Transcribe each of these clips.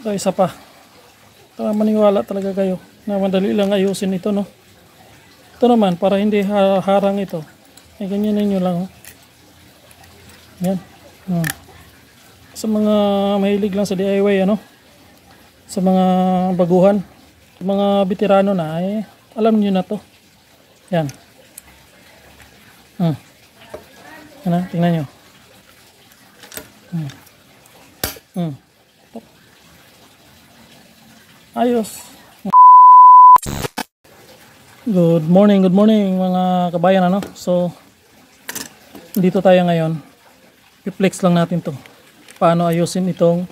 Ito isa pa. Maniwala talaga kayo na madali lang ayusin ito, no? Ito naman, para hindi harang ito. Ay, ganyan ninyo lang, oh. Yan. Sa mga mahilig lang sa DIY, ano? Sa mga baguhan, sa mga veterano na, ay alam niyo na to. Yan. Yan, tingnan nyo. Ayos. Good morning mga kabayan, ano? So dito tayo ngayon. I-flex lang natin to. Paano ayusin itong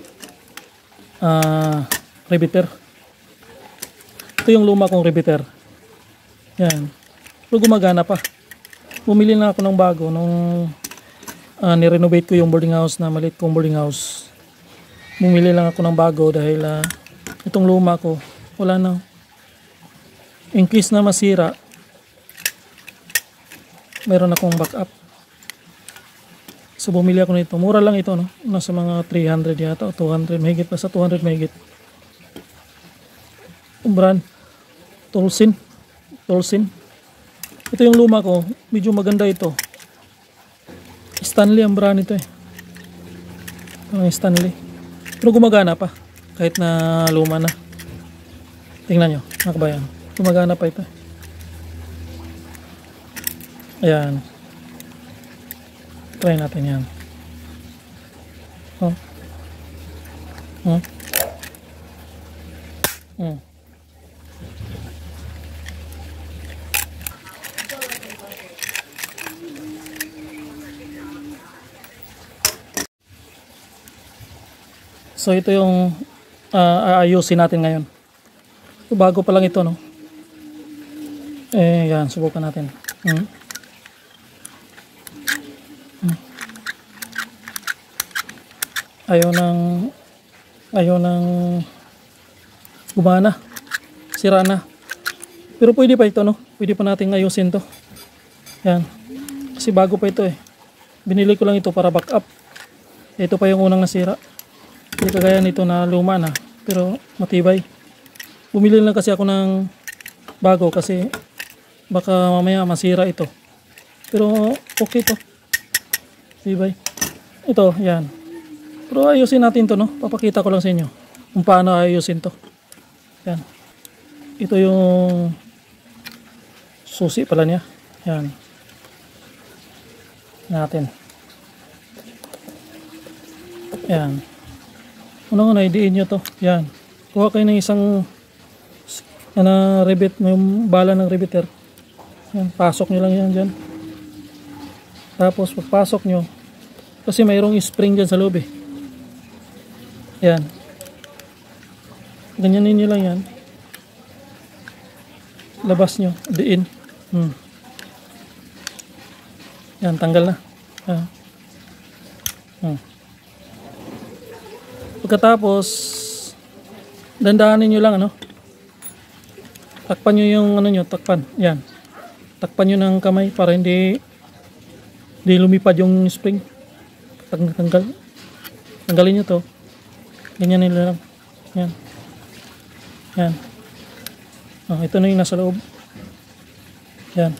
riveter. Ito yung luma kong riveter. Yan. Pero gumagana pa. Bumili na ako ng bago nung nirenovate ko yung boarding house na maliit kong boarding house. Bumili lang ako ng bago dahil itong luma ko wala na. In case na masira, meron akong backup. So bumili ako nito. Mura lang ito, no? Nasa mga 300 yata o 200, mahigit pa sa 200 mahigit. Yung brand Tolsin. Ito yung luma ko, medyo maganda ito. Stanley ang brand ito, eh. Parang Stanley. Pero gumagana pa kahit na luma na. Tingnan nyo, mga kabayan. Gumagana pa ito. Ayan. Try natin yan. So ito yung aayusin natin ngayon. So, bago pa lang ito, no? Yan, subukan natin. Ayaw nang gumana. Sira na. Pero pwede pa ito, no? Pwede pa natin ayusin to. Yan. Kasi bago pa ito, eh. Binili ko lang ito para backup. Ito pa yung unang nasira. Hindi kagaya nito na luma na. Pero matibay. Bumili lang kasi ako ng bago kasi baka mamaya masira ito. Pero okay to. Matibay. Ito, yan. Pero ayusin natin to, no? Papakita ko lang sa inyo kung paano ayusin to. Yan. Ito yung susi pala niya. Yan. Natin. Yan. Unang-una, idiin nyo to. Yan. Kuha kayo ng isang rivet, yung bala ng riveter. Yan. Pasok nyo lang yan dyan. Tapos pagpasok nyo, kasi mayroong spring dyan sa loob, eh. Yan. Ganyanin nyo lang yan. Labas nyo. Diin. Yan. Tanggal na. Yan. Pagkatapos dandahanin nyo lang, ano? Takpan nyo yung ano nyo. Takpan. Yan. Takpan nyo ng kamay para hindi lumipad yung spring. Tanggalin nyo to. Ganyan nila lang. Yan. Yan. Ito na yung nasa loob. Yan.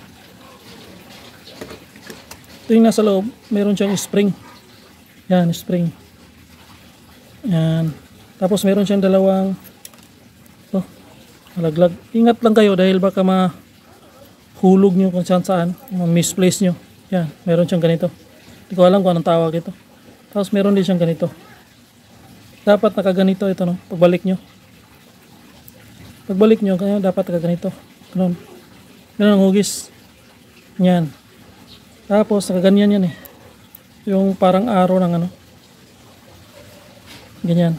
Ito yung nasa loob. Meron siyang spring. Yan, spring. Yan. Tapos meron siyang dalawang malaglag. Ingat lang kayo dahil baka mahulog nyo kung saan. Misplace nyo. Yan. Meron siyang ganito. Hindi ko alam kung anong tawag ito. Tapos meron din siyang ganito. Dapat nakaganito ito, no? Pagbalik nyo. Pagbalik nyo, kaya dapat nakaganito. Ganun. Ganun ang hugis. Yan. Tapos nakaganyan yan, eh. Yung parang arrow ng ano. Ganyan.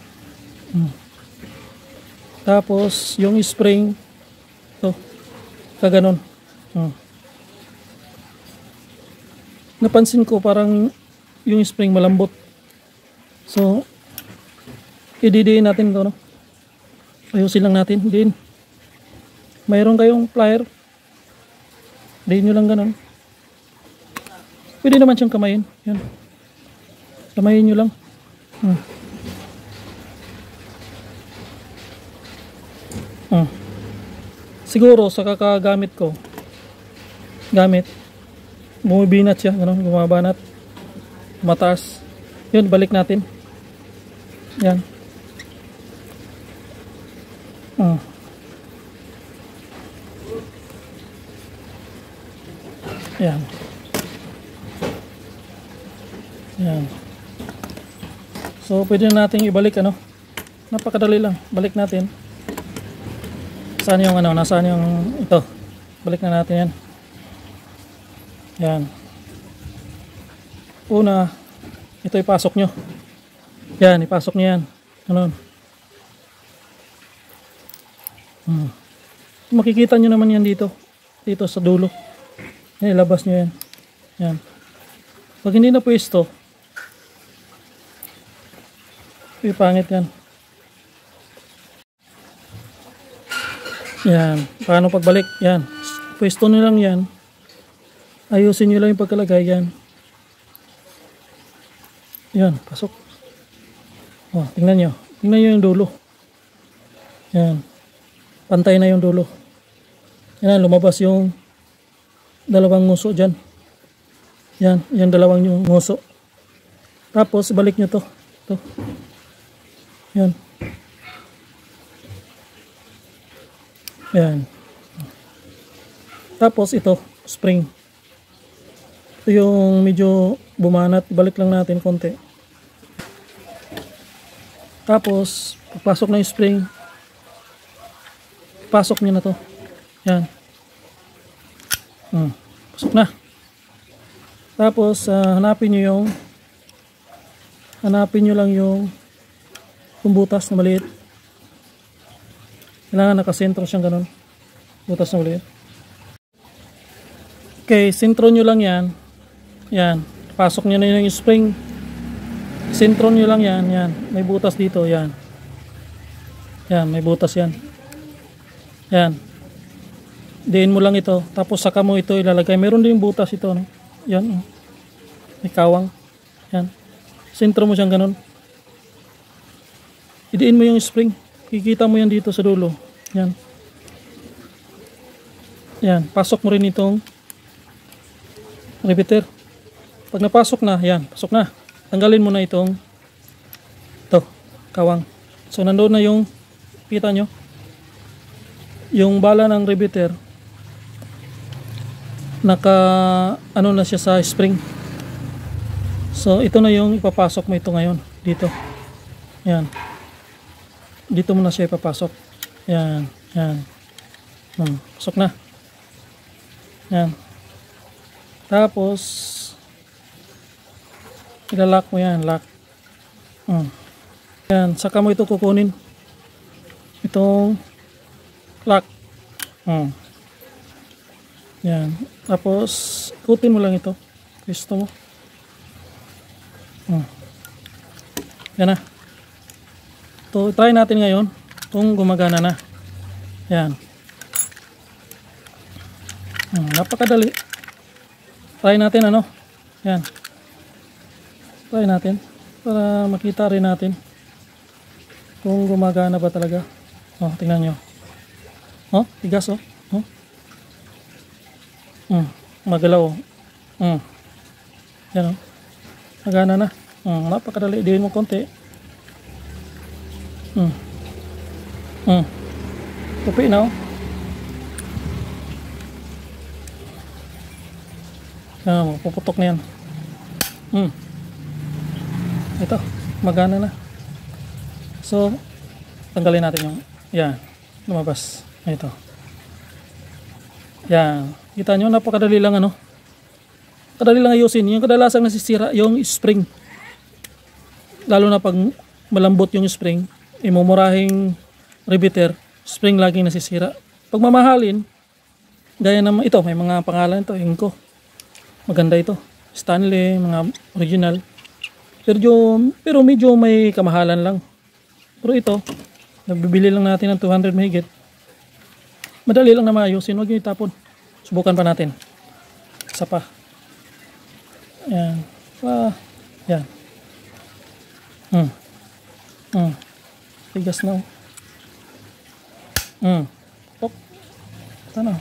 Tapos yung spring to kaganon. Napansin ko parang yung spring malambot. So ididiin natin ito, no? Ayusin lang natin. Diin. Mayroon kayong plier. Diin nyo lang ganon. Pwede naman siyang kamayin. Yan. Kamayin nyo lang. Hmm. Siguro sa kakagamit ko, bumibinat siya, ganun, gumabanat, mataas. Yun, balik natin. Yan. Yan. Yan. So, pwede na natin ibalik, ano. Napakadali lang. Balik natin. Saan yung ano, nasaan yung ito. Balik na natin yan. Yan. Una, ito ipasok nyo. Yan, ipasok nyo yan. Ano? Makikita nyo naman yan dito. Dito sa dulo. Yan, ilabas nyo yan. Yan. Pag hindi na pwesto, pangit yan. Yan. Paano pagbalik? Yan. Pwesto nyo lang yan. Ayusin nyo lang yung pagkalagay yan. Yan. Pasok. Oh, tingnan nyo. Tingnan nyo yung dulo. Yan. Pantay na yung dulo. Yan. Lumabas yung dalawang nguso dyan. Yan. Yung dalawang nguso. Tapos, balik nyo to. Ito. Yan. Yan. Tapos ito, spring. Ito yung medyo bumanat. Balik lang natin konti. Tapos, pagpasok na yung spring, pasok nyo na to. Yan. Pasok na. Tapos, hanapin nyo lang yung butas na maliit. Kailangan nakasentro siyang ganun. Butas na maliit. Okay, sentro nyo lang yan. Yan. Pasok nyo na yung spring. Sentro nyo lang yan. Yan. May butas dito. Yan. Yan. May butas yan. Yan. Diin mo lang ito. Tapos saka mo ito ilalagay. Meron din butas ito. No? Yan. May kawang. Yan. Sentro mo siyang ganun. Idiin mo yung spring. Kikita mo yan dito sa dulo. Yan. Yan. Pasok mo rin itong repeater. Pag napasok na, yan. Pasok na. Tanggalin mo na itong kawang. So, nandoon na yung, kita nyo, yung bala ng repeater, ano na siya sa spring. So, ito na yung ipapasok mo ito ngayon. Dito. Yan. Dito mo na siya ipapasok. Yan. Yan. Pasok na. Yan. Tapos, ilalock mo yan. Lock. Yan. Saka mo ito kukunin. Itong lock. Yan. Tapos, ikutin mo lang ito. Gusto mo. Yan na. So, try natin ngayon kung gumagana na. Yan. Napakadali. Try natin ano. Yan. Try natin para makita rin natin kung gumagana ba talaga. Oh, tingnan nyo. Oh, tigas oh. Magalaw. Yan oh. Nagana na. Napakadali. Diin mo konti. Tupi na oh. Yan, puputok na yan. Ito, magana na. So, tanggalin natin yung, yan, lumabas. Ito. Yan. Kita nyo, napakadali lang ano. Kadali lang ayusin. Yung kadalasang nasisira, yung spring. Lalo na pag malambot yung spring, imumurahing repeater, spring laging nasisira. Pag mamahalin, gaya naman ito, may mga pangalan ito, Inco. Maganda ito. Stanley, mga original. Pero medyo may kamahalan lang. Pero ito, nabibili lang natin ng 200 mahigit. Madali lang na maayusin. Huwag yung itapon. Subukan pa natin. Isa pa. Yan. Yan. Tigas na. Tok. Ito na.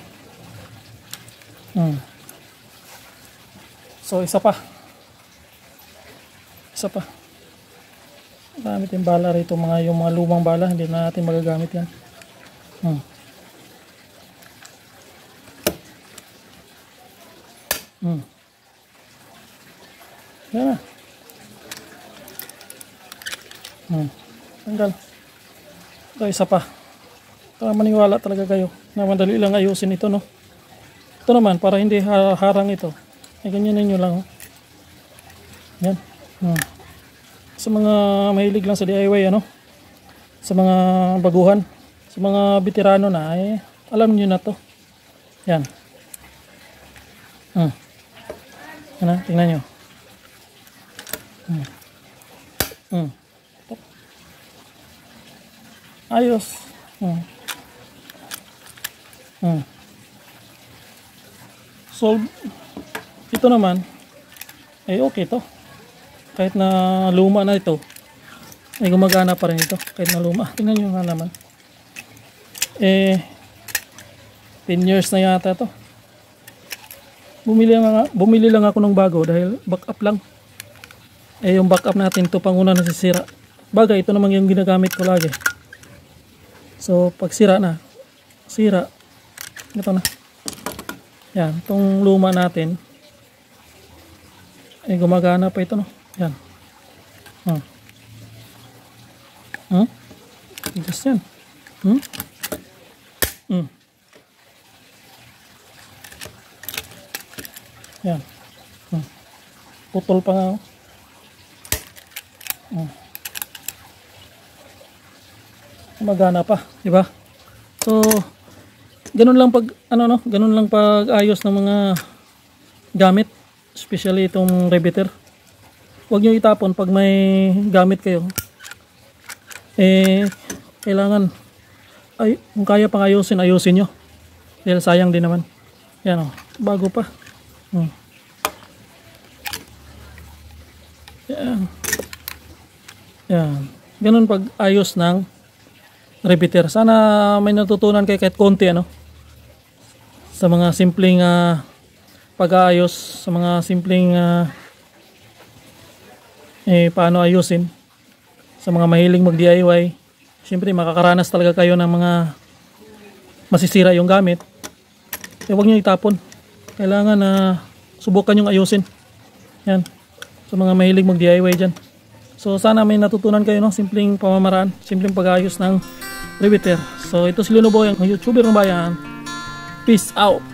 So, isa pa. Gamit yung bala rito, yung mga lumang bala, hindi na natin magagamit yan. Yan na. Tanggal. Ito, isa pa. Para maniwala talaga kayo na madali lang ayusin ito, no? Ito naman, para hindi harang ito, ay ganyan ninyo lang. Yan. Sa mga mahilig lang sa DIY, ano? Sa mga baguhan, sa mga veterano na, ay alam niyo na to. Yan. Yan na, tingnan nyo. Ayos. So, ito naman, ay okay to. Kahit na luma na ito, ay gumagana pa rin ito. Kahit na luma. Tingnan nyo nga naman. 10 years na yata to. Bumili lang ako ng bago dahil backup lang. Yung backup natin ito panguna nasisira. Bagay, ito naman yung ginagamit ko lagi. So, pag sira, ito na. Yan, itong luma natin, ay gumagana pa ito, no? Yan. Just yan. Yan. Putol pa nga. Magana pa, di ba? So, ganun lang pag ganun lang pag ayos ng mga gamit, especially itong riveter. Huwag niyo itapon pag may gamit kayo. Kailangan kung kaya pang ayusin niyo. Dahil sayang din naman. Yan, bago pa. Yan. Ganun pag ayos ng riveter. Sana may natutunan kayo kahit konti, sa mga simpleng pag-aayos, sa mga simpleng paano ayusin, sa mga mahiling mag-DIY. Siyempre makakaranas talaga kayo ng mga masisira yung gamit. Huwag nyo itapon. Kailangan subukan yung ayusin. Yan, sa mga mahilig mag-DIY dyan. So sana may natutunan kayo, simpleng pamamaraan, simpleng pag-ayos ng riveter. So ito si Luno Boy, ang YouTuber ng bayan. Peace out.